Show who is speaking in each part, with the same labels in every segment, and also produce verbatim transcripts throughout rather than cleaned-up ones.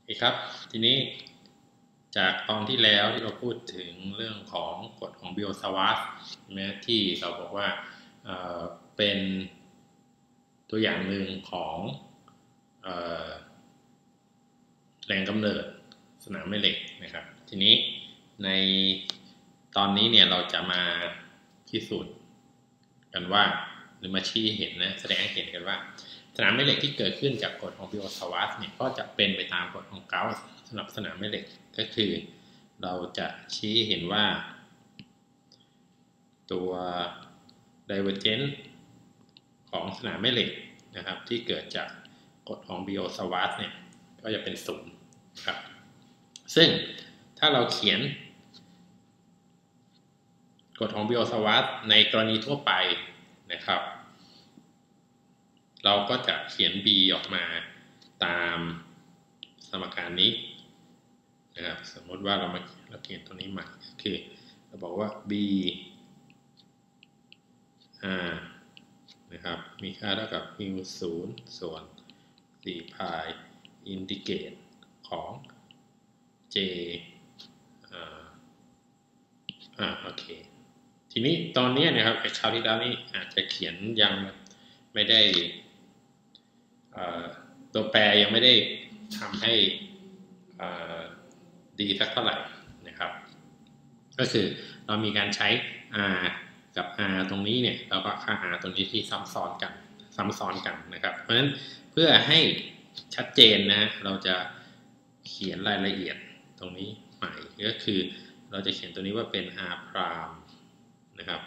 Speaker 1: อีกครับทีนี้จากตอนที่แล้วที่เราพูดถึงเรื่องของกฎของบิโอซาวาสใช่ไหมที่เราบอกว่าเอ่อเป็นตัวอย่างหนึ่งของเอ่อแรงกำเนิดสนามแม่เหล็กนะครับทีนี้ในตอนนี้เนี่ยเราจะมาพิสูจน์กันว่าหรือมาชี้เห็นนะแสดงให้เห็นกันว่าสนามแม่เหล็กที่เกิดขึ้นจากกฎของบิโอซาวาสเนี่ยก็จะเป็นไปตามกฎของเกาส์สำหรับสนามแม่เหล็กก็คือเราจะชี้เห็นว่าตัว divergence ของสนามแม่เหล็กนะครับที่เกิดจากกฎของบิโอซาวาสเนี่ยก็จะเป็นศูนย์ครับซึ่งถ้าเราเขียนกฎของบิโอซาวาสในกรณีทั่วไปนะครับเราก็จะเขียน b ออกมาตามสมการนี้นะครับสมมติว่าเรามาเราเขียนตัวนี้ใหม่ก็คือเราบอกว่า b r นะครับมีค่าเท่ากับ มิวศูนย์ส่วนสี่พายอินดิเกตของ j อ่าอ่าโอเคทีนี้ตอนนี้นะครับไอ้คราวที่แล้วนี่อาจจะเขียนยังไม่ได้ตัวแปรยังไม่ได้ทำให้ดีสักเท่าไหร่นะครับก็คือเรามีการใช้ r กับ r ตรงนี้เนี่ยแล้วก็ค่า r ตรงนี้ที่ซ้ำซ้อนกันซ้ำซ้อนกันนะครับเพราะฉะนั้นเพื่อให้ชัดเจนนะเราจะเขียนรายละเอียดตรงนี้ใหม่ก็คือเราจะเขียนตัวนี้ว่าเป็น r พรามนะครับ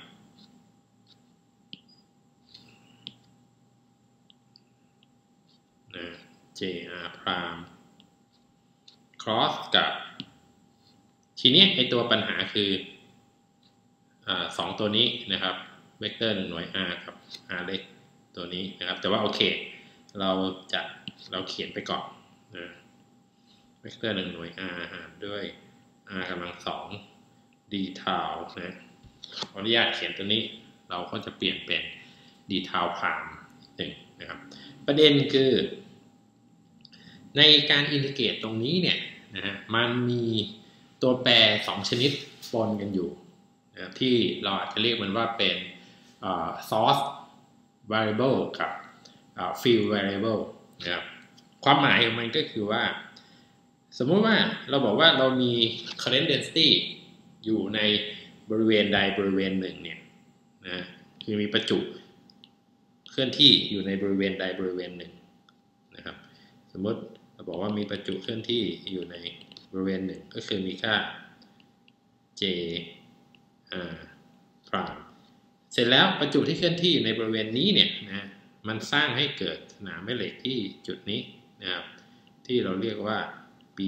Speaker 1: นะ jr พราม cross กับทีนี้ไอตัวปัญหาคืออ่าสองตัวนี้นะครับเวกเตอร์หนึ่งหน่วย r กับ r เล็กตัวนี้นะครับแต่ว่าโอเคเราจะเราเขียนไปก่อนนะเวกเตอร์หนึ่งหน่วย r หารด้วย r กำลังสอง d ทาวนะขออนุญาตเขียนตัวนี้เราก็จะเปลี่ยนเป็น d ทาวพามหนึ่งนะครับประเด็นคือในการอินทิเกรตตรงนี้เนี่ยนะฮะมันมีตัวแปรสองชนิดปนกันอยู่นะที่เราอาจจะเรียกมันว่าเป็น source variable กับ field variable นะครับความหมายของมันก็คือว่าสมมติว่าเราบอกว่าเรามี current density อยู่ในบริเวณใดบริเวณหนึ่งเนี่ยนะคือมีประจุเคลื่อนที่อยู่ในบริเวณใดบริเวณหนึ่งนะครับสมมติเราบอกว่ามีประจุเคลื่อนที่อยู่ในบริเวณหนึ่งก็คือมีค่า j r พรามเสร็จแล้วประจุที่เคลื่อนที่อยู่ในบริเวณนี้เนี่ยนะมันสร้างให้เกิดสนามแม่เหล็กที่จุดนี้นะครับที่เราเรียกว่า br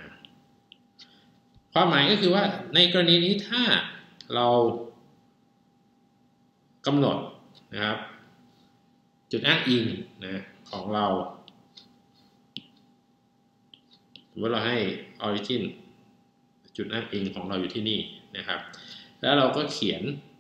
Speaker 1: ความหมายก็คือว่าในกรณีนี้ถ้าเรากำหนดนะครับจุดอ้างอิงนะของเราสมมติเราให้ origin จุดอ้างอิงของเราอยู่ที่นี่นะครับแล้วเราก็เขียน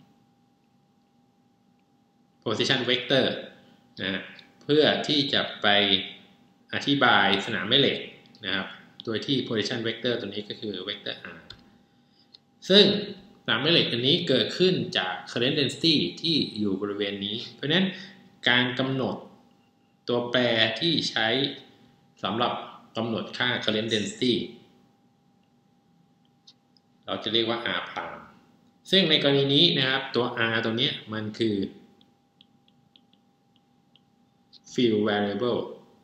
Speaker 1: position vector นะเพื่อที่จะไปอธิบายสนามแม่เหล็กนะครับโดยที่ position vector ตัวนี้ก็คือ vector r ซึ่งสนามแม่เหล็กตัวนี้เกิดขึ้นจาก current density ที่อยู่บริเวณนี้เพราะฉะนั้นการกำหนดตัวแปรที่ใช้สำหรับกำหนดค่า current density เราจะเรียกว่า r พรามซึ่งในกรณีนี้นะครับตัว r ตัวนี้มันคือ field variable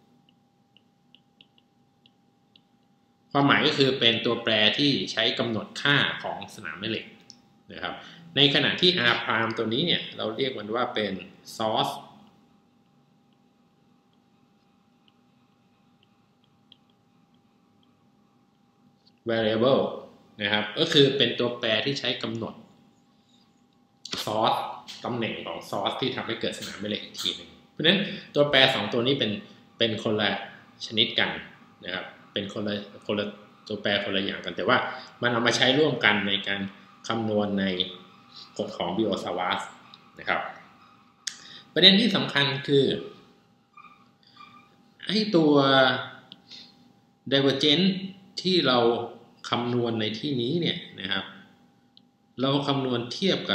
Speaker 1: ความหมายก็คือเป็นตัวแปรที่ใช้กำหนดค่าของสนามแม่เหล็กนะครับในขณะที่ r พรามตัวนี้เนี่ยเราเรียกมันว่าเป็น source variable นะครับก็คือเป็นตัวแปรที่ใช้กำหนด source ตำแหน่งของ source ที่ทำให้เกิดสนามแม่เหล็กอีกทีหนึ่งเพราะฉะนั้นตัวแปรสองตัวนี้เป็นเป็นคนละชนิดกันนะครับเป็นคนละคนละตัวแปรคนละอย่างกันแต่ว่ามันเอามาใช้ร่วมกันในการคำนวณในกฎของบิโอซาวาสนะครับประเด็นที่สำคัญคือไอ้ตัว divergence ที่เราคำนวณในที่นี้เนี่ยนะครับเราคำนวณเทียบกับ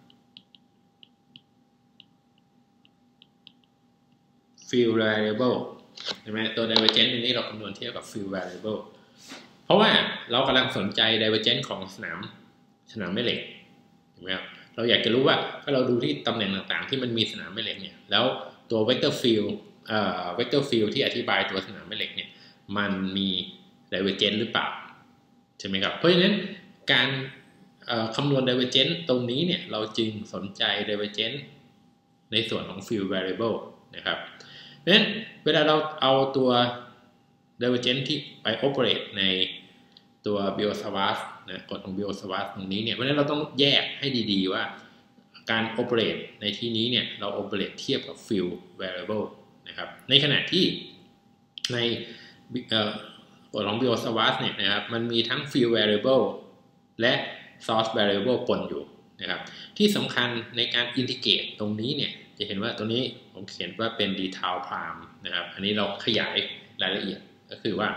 Speaker 1: field variable ใช่ไหมตัว divergence นี้เราคำนวณเทียบกับ field variable เพราะว่าเรากำลังสนใจ divergence ของสนามสนามแม่เหล็กใช่ไหมครับเราอยากจะรู้ว่าถ้าเราดูที่ตำแหน่งต่างๆที่มันมีสนามแม่เหล็กเนี่ยแล้วตัว vector field เอ่อ vector field ที่อธิบายตัวสนามแม่เหล็กเนี่ยมันมี divergence หรือเปล่าใช่ไหมครับเพราะฉะนั้นการคำนวณ divergence ตรงนี้เนี่ยเราจึงสนใจ divergence ในส่วนของ field variable นะครับเพราะฉะนั้นเวลาเราเอาตัว divergence ที่ไป operate ในตัว Biot-Savart นะกฎของ Biot-Savart ตรงนี้เนี่ยเพราะฉะนั้นเราต้องแยกให้ดีๆว่าการ operate ในที่นี้เนี่ยเรา operate เทียบกับ field variable นะครับในขณะที่ในกฎของ Biot-Savart เนี่ยนะครับมันมีทั้ง field variable และ source variable ปนอยู่นะครับที่สำคัญในการ integrate ตรงนี้เนี่ยจะเห็นว่าตัวนี้ผมเขียนว่าเป็น detail prime นะครับอันนี้เราขยายรายละเอียดก็คือว่า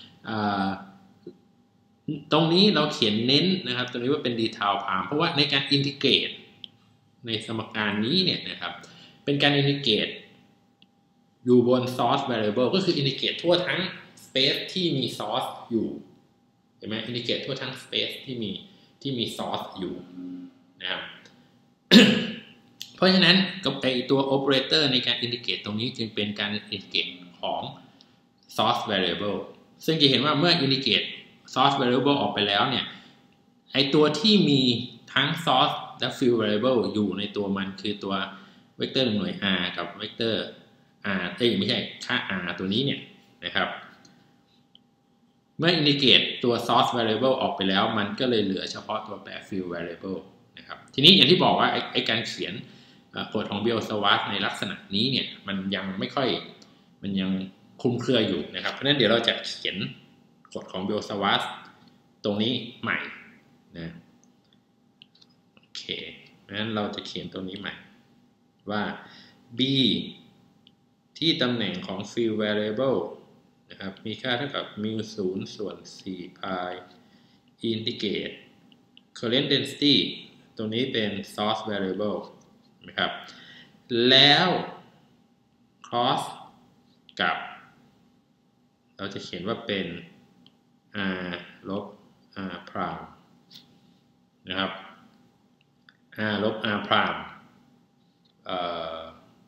Speaker 1: ตรงนี้เราเขียนเน้นนะครับตรงนี้ว่าเป็น detail prime เพราะว่าในการ integrate ในสมการนี้เนี่ยนะครับเป็นการ integrate อยู่บน source variable ก็คือ integrate ทั่วทั้ง space ที่มี source อยู่เห็นไหม integrate ทั่วทั้ง space ที่มีที่มี source อยู่นะครับ เพราะฉะนั้นกับไอตัว operator ในการ integrate ตรงนี้จึงเป็นการ integrate ของ source variable ซึ่งจะเห็นว่าเมื่อ integrate source variable ออกไปแล้วเนี่ยไอตัวที่มีทั้ง source และ field variable อยู่ในตัวมันคือตัว vector หน่วย r กับ vector r เอ้ยไม่ใช่ค่า r ตัวนี้เนี่ยนะครับเมื่อ integrate ตัว source variable ออกไปแล้วมันก็เลยเหลือเฉพาะตัวแปร field variable นะครับทีนี้อย่างที่บอกว่าไอไอการเขียนกฎของ Biot-Savart ในลักษณะนี้เนี่ยมันยังไม่ค่อยมันยังคลุมเครืออยู่นะครับเพราะฉะนั้นเดี๋ยวเราจะเขียนกฎของ Biot-Savart ตรงนี้ใหม่นะโอเคเพราะฉะนั้นเราจะเขียนตรงนี้ใหม่ว่า b ที่ตำแหน่งของ field variable นะครับมีค่าเท่ากับ mu ศูนย์ส่วนสี่ pi integrate current density ตรงนี้เป็น source variable นะครับแล้ว cross กับเราจะเขียนว่าเป็น r ลบ r prime นะครับ r ลบ r prime เอ่อ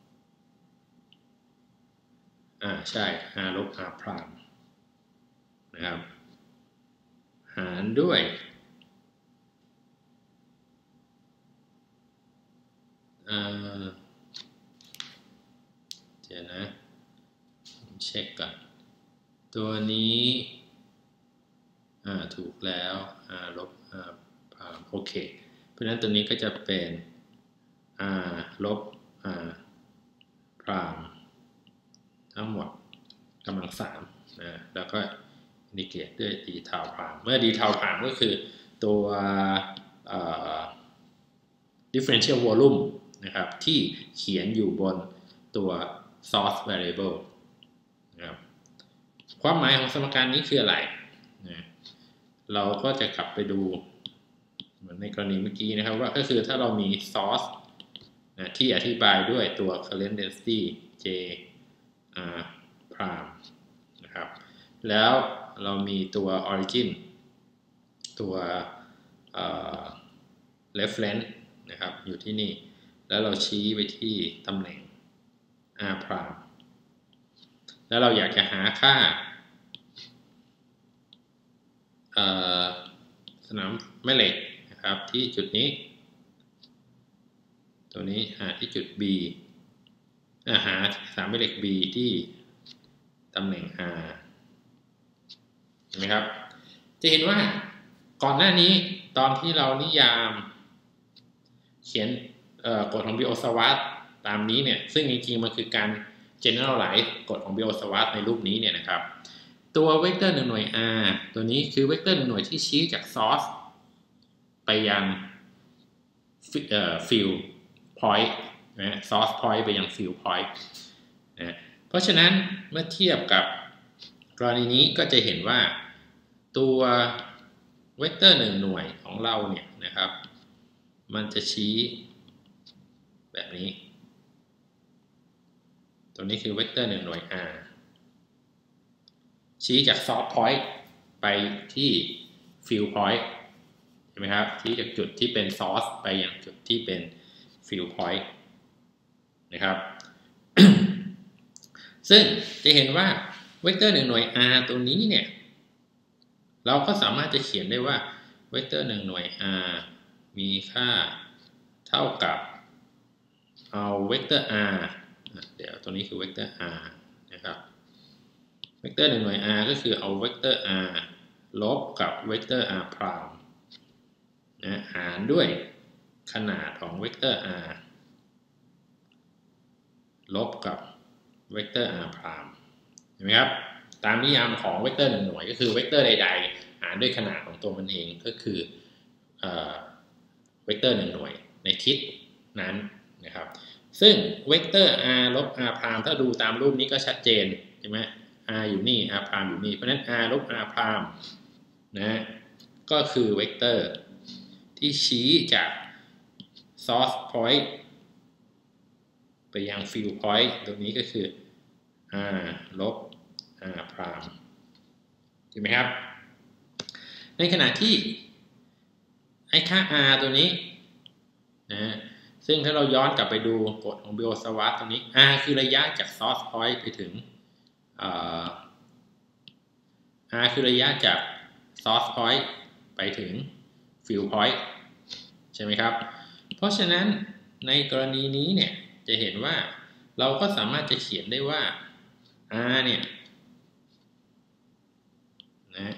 Speaker 1: อ่าใช่ r ลบ r prime นะครับหารด้วยอ่าเดี๋ยวนะผมเช็คก่อนตัวนี้อ่าถูกแล้ว r ลบ r prime โอเคเพราะฉะนั้นตัวนี้ก็จะเป็น r ลบ r prime ทั้งหมดกำลังสามนะแล้วก็อินทิเกรตด้วย detail prime เมื่อ detail prime ก็คือตัว differential volume นะครับที่เขียนอยู่บนตัว source variable นะครับความหมายของสมการนี้คืออะไรนะเราก็จะกลับไปดูเหมือนในกรณีเมื่อกี้นะครับว่าก็คือถ้าเรามี source นะที่อธิบายด้วยตัว current density J R prime นะครับแล้วเรามีตัว origin ตัว reference นะครับอยู่ที่นี่แล้วเราชี้ไปที่ตำแหน่ง r prime แล้วเราอยากจะหาค่าสนามแม่เหล็กนะครับที่จุดนี้ตัวนี้หาที่จุด B หาสนามแม่เหล็ก B ที่ตำแหน่ง R เห็นไหมครับจะเห็นว่าก่อนหน้านี้ตอนที่เรานิยามเขียนกฎของ Biot-Savart ตามนี้เนี่ยซึ่งจริงๆมันคือการ generalize กฎของ Biot-Savart ในรูปนี้เนี่ยนะครับตัวเวกเตอร์หนึ่งหน่วย r ตัวนี้คือเวกเตอร์หนึ่งหน่วยที่ชี้จาก source ไปยัง field point นะ source point ไปยัง field point นะเพราะฉะนั้นเมื่อเทียบกับกรณีนี้ก็จะเห็นว่าตัวเวกเตอร์หนึ่งหน่วยของเราเนี่ยนะครับมันจะชี้แบบนี้ตัวนี้คือเวกเตอร์หนึ่งหน่วย r ชี้จาก source point ไปที่ field point เห็นไหมครับชี้จากจุดที่เป็น source ไปยังจุดที่เป็น field point นะครับ ซึ่งจะเห็นว่าเวกเตอร์หนึ่งหน่วย r ตรงนี้เนี่ยเราก็สามารถจะเขียนได้ว่าเวกเตอร์หนึ่งหน่วย r มีค่าเท่ากับเอาเวกเตอร์ r เดี๋ยวตัวนี้คือเวกเตอร์ r นะครับเวกเตอร์หนึ่งหน่วย r ก็คือเอาเวกเตอร์ r ลบกับเวกเตอร์ r พรามนะหารด้วยขนาดของเวกเตอร์ r ลบกับเวกเตอร์ r พรามเห็นไหมครับตามนิยามของเวกเตอร์หนึ่งหน่วยก็คือเวกเตอร์ใดๆหารด้วยขนาดของตัวมันเองก็คือเอ่อเวกเตอร์หนึ่งหน่วยในทิศนั้นนะครับซึ่งเวกเตอร์ r ลบ r พรามถ้าดูตามรูปนี้ก็ชัดเจนใช่ไหม r อยู่นี่ r พรามอยู่นี่เพราะฉะนั้น r ลบ r พรามนะก็คือเวกเตอร์ที่ชี้จาก source point ไปยัง field point ตรงนี้ก็คือ r ลบ r พรามใช่ไหมครับในขณะที่ไอ้ค่า r ตัวนี้นะซึ่งถ้าเราย้อนกลับไปดูกฎของบิโอสวาร์ตตรงนี้ r คือระยะจาก source point ไปถึง r คือระยะจาก source point ไปถึง field point ใช่ไหมครับเพราะฉะนั้นในกรณีนี้เนี่ยจะเห็นว่าเราก็สามารถจะเขียนได้ว่า r เนี่ยนะ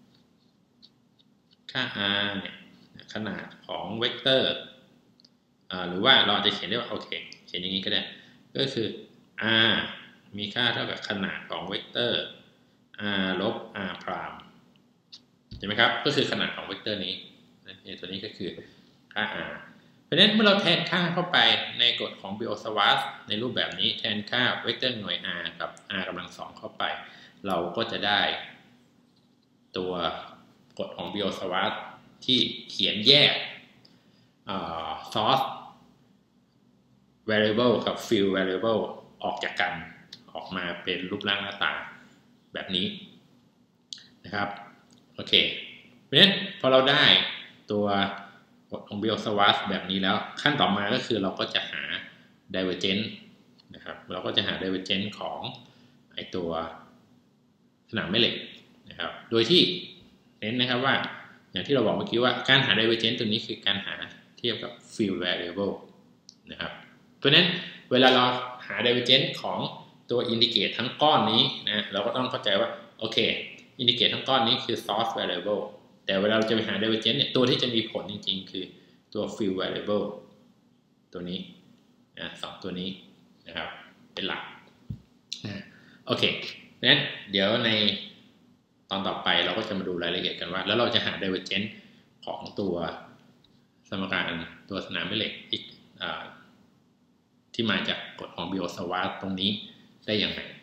Speaker 1: ค่า r เนี่ยขนาดของเวกเตอร์หรือว่าเราจะเขียนได้ว่าโอเคเขียนอย่างนี้ก็ได้ก็คือ r มีค่าเท่ากับขนาดของเวกเตอร์ r ลบ r พรามใช่ไหมครับก็คือขนาดของเวกเตอร์นี้ตัวนี้ก็คือค่า r เพราะฉะนั้นเมื่อเราแทนค่าเข้าไปในกฎของบิโอสวาร์ตในรูปแบบนี้แทนค่าเวกเตอร์หน่วย r กับ r กำลังสองเข้าไปเราก็จะได้ตัวกฎของบิโอสวาร์ตที่เขียนแยก source variable กับ field variable ออกจากกันออกมาเป็นรูปร่างหน้าตาแบบนี้นะครับโอเคเพราะฉะนั้นพอเราได้ตัวกฎของบิโอสวาร์ตแบบนี้แล้วขั้นต่อมาก็คือเราก็จะหา divergence นะครับเราก็จะหา divergence ของไอตัวสนามแม่เหล็กนะครับโดยที่เน้นนะครับว่าอย่างที่เราบอกเมื่อกี้ว่าการหา divergence ตัวนี้คือการหาเทียบกับ field variable นะครับเพราะฉะนั้นเวลาเราหา divergence ของตัว indicate ทั้งก้อนนี้นะเราก็ต้องเข้าใจว่าโอเค indicate ทั้งก้อนนี้คือ source variable แต่เวลาเราจะไปหา divergence เนี่ยตัวที่จะมีผลจริงๆคือตัว field variable ตัวนี้นะสองตัวนี้นะครับเป็นหลักนะโอเคงั้นเดี๋ยวในตอนต่อไปเราก็จะมาดูรายละเอียดกันว่าแล้วเราจะหา divergence ของตัวสมการตัวสนามแม่เหล็กอีกที่มาจากกฎของบิโอสวาร์ตตรงนี้ได้อย่างไร